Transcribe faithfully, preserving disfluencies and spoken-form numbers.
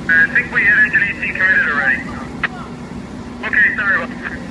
I think we hit engine E T committed already. Okay, sorry about that.